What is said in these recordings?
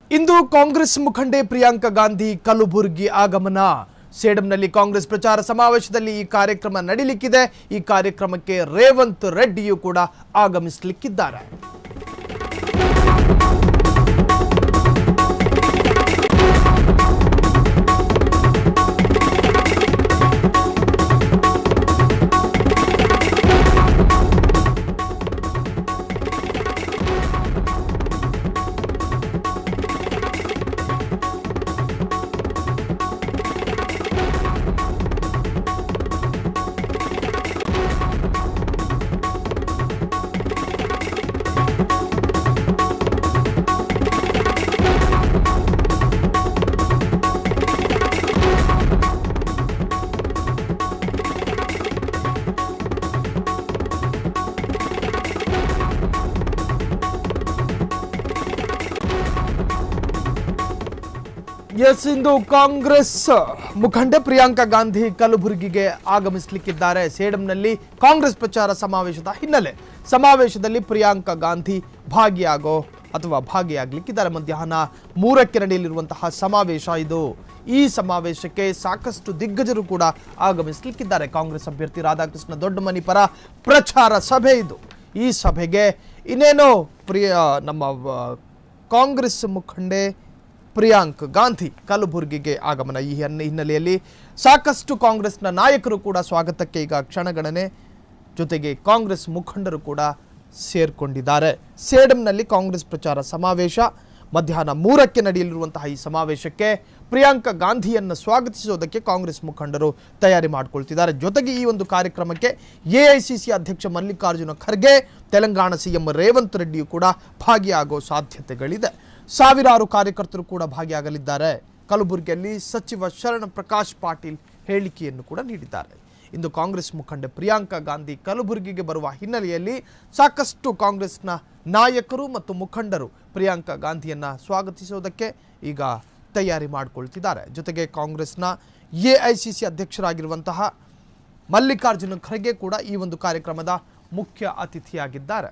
ಇಂದು ಕಾಂಗ್ರೆಸ್ ಮುಖಂಡೆ ಪ್ರಿಯಾಂಕಾ ಗಾಂಧಿ ಕಲಬುರಗಿ ಆಗಮನ. ಸೇಡಂನಲ್ಲಿ ಕಾಂಗ್ರೆಸ್ ಪ್ರಚಾರ ಸಮಾವೇಶದಲ್ಲಿ ಈ ಕಾರ್ಯಕ್ರಮ ನಡೆಯಲಿಕ್ಕಿದೆ. ಈ ಕಾರ್ಯಕ್ರಮಕ್ಕೆ ರೇವಂತ್ ರೆಡ್ಡಿಯೂ ಕೂಡ ಆಗಮಿಸಲಿಕ್ಕಿದ್ದಾರೆ. ಇಂದು ಕಾಂಗ್ರೆಸ್ ಮುಖಂಡೆ ಪ್ರಿಯಾಂಕಾ ಗಾಂಧಿ ಕಲಬುರಗಿಗೆ ಆಗಮಿಸಲಿಕ್ಕಿದ್ದಾರೆ. ಸೇಡಂನಲ್ಲಿ ಕಾಂಗ್ರೆಸ್ ಪ್ರಚಾರ ಸಮಾವೇಶದ ಹಿನ್ನೆಲೆ ಸಮಾವೇಶದಲ್ಲಿ ಪ್ರಿಯಾಂಕಾ ಗಾಂಧಿ ಭಾಗಿಯಾಗಲಿಕ್ಕಿದ್ದಾರೆ. ಮಧ್ಯಾಹ್ನ 3ಕ್ಕೆ ನಡೆಯಲಿರುವಂತಹ ಸಮಾವೇಶ ಇದು. ಈ ಸಮಾವೇಶಕ್ಕೆ ಸಾಕಷ್ಟು ದಿಗ್ಗಜರು ಕೂಡ ಆಗಮಿಸಲಿಕ್ಕಿದ್ದಾರೆ. ಕಾಂಗ್ರೆಸ್ ಅಭ್ಯರ್ಥಿ ರಾಧಾಕೃಷ್ಣ ದೊಡ್ಡಮನಿ ಪರ ಪ್ರಚಾರ ಸಭೆ ಇದು. ಈ ಸಭೆಗೆ ಇನ್ನೇನೋ ನಮ್ಮ ಕಾಂಗ್ರೆಸ್ ಮುಖಂಡೆ ಪ್ರಿಯಾಂಕಾ ಗಾಂಧಿ ಕಲಬುರಗಿಗೆ ಆಗಮನ. ಈ ಹಿನ್ನೆಲೆಯಲ್ಲಿ ಸಾಕಷ್ಟು ಕಾಂಗ್ರೆಸ್ನ ನಾಯಕರು ಕೂಡ ಸ್ವಾಗತಕ್ಕೆ ಈಗ ಕ್ಷಣಗಣನೆ, ಜೊತೆಗೆ ಕಾಂಗ್ರೆಸ್ ಮುಖಂಡರು ಕೂಡ ಸೇರ್ಕೊಂಡಿದ್ದಾರೆ. ಸೇಡಂನಲ್ಲಿ ಕಾಂಗ್ರೆಸ್ ಪ್ರಚಾರ ಸಮಾವೇಶ ಮಧ್ಯಾಹ್ನ 3ಕ್ಕೆ ನಡೆಯಲಿರುವಂತಹ ಈ ಸಮಾವೇಶಕ್ಕೆ ಪ್ರಿಯಾಂಕಾ ಗಾಂಧಿಯನ್ನು ಸ್ವಾಗತಿಸೋದಕ್ಕೆ ಕಾಂಗ್ರೆಸ್ ಮುಖಂಡರು ತಯಾರಿ ಮಾಡಿಕೊಳ್ತಿದ್ದಾರೆ. ಜೊತೆಗೆ ಈ ಒಂದು ಕಾರ್ಯಕ್ರಮಕ್ಕೆ ಎಐಸಿಸಿ ಅಧ್ಯಕ್ಷ ಮಲ್ಲಿಕಾರ್ಜುನ ಖರ್ಗೆ, ತೆಲಂಗಾಣ ಸಿಎಂ ರೇವಂತ್ ರೆಡ್ಡಿಯೂ ಕೂಡ ಭಾಗಿಯಾಗೋ ಸಾಧ್ಯತೆಗಳಿದೆ. ಸಾವಿರಾರು ಕಾರ್ಯಕರ್ತರು ಕೂಡ ಭಾಗಿಯಾಗಲಿದ್ದಾರೆ. ಕಲಬುರಗಿಯಲ್ಲಿ ಸಚಿವ ಶರಣ ಪ್ರಕಾಶ್ ಪಾಟೀಲ್ ಹೇಳಿಕೆಯನ್ನು ಕೂಡ ನೀಡಿದ್ದಾರೆ. ಇಂದು ಕಾಂಗ್ರೆಸ್ ಮುಖಂಡೆ ಪ್ರಿಯಾಂಕಾ ಗಾಂಧಿ ಕಲಬುರಗಿಗೆ ಬರುವ ಹಿನ್ನೆಲೆಯಲ್ಲಿ ಸಾಕಷ್ಟು ಕಾಂಗ್ರೆಸ್ನ ನಾಯಕರು ಮತ್ತು ಮುಖಂಡರು ಪ್ರಿಯಾಂಕಾ ಗಾಂಧಿಯನ್ನು ಸ್ವಾಗತಿಸೋದಕ್ಕೆ ಈಗ ತಯಾರಿ ಮಾಡಿಕೊಳ್ತಿದ್ದಾರೆ. ಜೊತೆಗೆ ಕಾಂಗ್ರೆಸ್ನ ಎಐಸಿಸಿ ಅಧ್ಯಕ್ಷರಾಗಿರುವಂತಹ ಮಲ್ಲಿಕಾರ್ಜುನ ಖರ್ಗೆ ಕೂಡ ಈ ಒಂದು ಕಾರ್ಯಕ್ರಮದ ಮುಖ್ಯ ಅತಿಥಿಯಾಗಿದ್ದಾರೆ.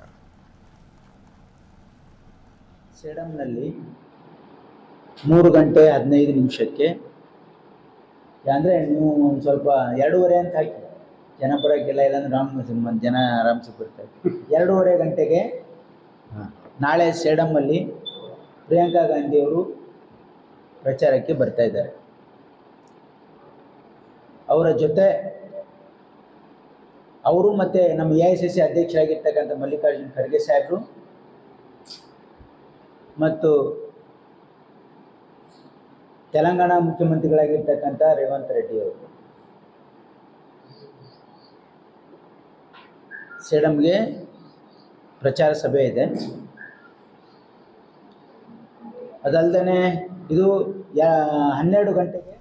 ಸೇಡಂನಲ್ಲಿ 3 ಗಂಟೆ 15 ನಿಮಿಷಕ್ಕೆ, ಅಂದರೆ ನೀವು ಒಂದು ಸ್ವಲ್ಪ 2:30 ಅಂತ ಹಾಕಿ, ಜನ ಬರೋಕ್ಕೆಲ್ಲ ಇಲ್ಲಾಂದ್ರೆ ಜನ ಆರಾಮ್ಸೆ ಬರ್ತಾರೆ. 2:30 ಗಂಟೆಗೆ ನಾಳೆ ಸೇಡಂನಲ್ಲಿ ಪ್ರಿಯಾಂಕಾ ಗಾಂಧಿಯವರು ಪ್ರಚಾರಕ್ಕೆ ಬರ್ತಾ ಇದ್ದಾರೆ. ಅವರ ಜೊತೆ ಅವರು ಮತ್ತು ನಮ್ಮ ಎಐಸಿಸಿ ಅಧ್ಯಕ್ಷರಾಗಿರ್ತಕ್ಕಂಥ ಮಲ್ಲಿಕಾರ್ಜುನ ಖರ್ಗೆ ಸಾಹೇಬರು ಮತ್ತು ತೆಲಂಗಾಣ ಮುಖ್ಯಮಂತ್ರಿಗಳಾಗಿರ್ತಕ್ಕಂಥ ರೇವಂತ್ ರೆಡ್ಡಿ ಅವರು ಸೇಡಂಗೆ ಪ್ರಚಾರ ಸಭೆ ಇದೆ. ಅದಲ್ಲದೆ ಇದು 12 ಗಂಟೆಗೆ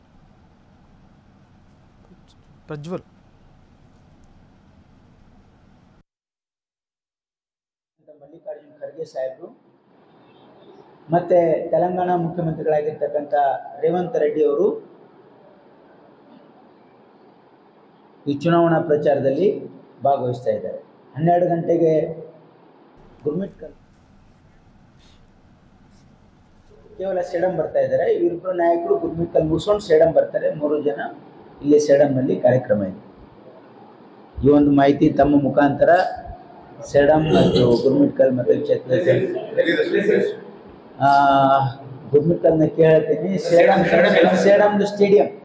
ಪ್ರಜ್ವಲ್ ಮಲ್ಲಿಕಾರ್ಜುನ ಖರ್ಗೆ ಸಾಹೇಬರು ಮತ್ತು ತೆಲಂಗಾಣ ಮುಖ್ಯಮಂತ್ರಿಗಳಾಗಿರ್ತಕ್ಕಂಥ ರೇವಂತ್ ರೆಡ್ಡಿ ಅವರು ಈ ಚುನಾವಣಾ ಪ್ರಚಾರದಲ್ಲಿ ಭಾಗವಹಿಸ್ತಾ ಇದ್ದಾರೆ. 12 ಗಂಟೆಗೆ ಗುರ್ಮಿಟ್ಕಲ್ ಕೇವಲ ಸೇಡಂ ಬರ್ತಾ ಇದ್ದಾರೆ. ಇವರಿಬ್ಬರು ನಾಯಕರು ಗುರ್ಮಿಟ್ಕಲ್ ಮುಗಿಸ್ಕೊಂಡು ಸೇಡಂ ಬರ್ತಾರೆ. 3 ಜನ ಇಲ್ಲಿ ಸೇಡಂನಲ್ಲಿ ಕಾರ್ಯಕ್ರಮ ಇದೆ. ಈ ಒಂದು ಮಾಹಿತಿ ತಮ್ಮ ಮುಖಾಂತರ ಸೇಡಂ ಮತ್ತು ಗುರ್ಮಿಟ್ಕಲ್ ಮತ್ತು ಗುರ್ಮಿಟ್ಕಲ್ನ ಕೇಳ್ತೀನಿ. ಸೇಡಂದು ಸ್ಟೇಡಿಯಂ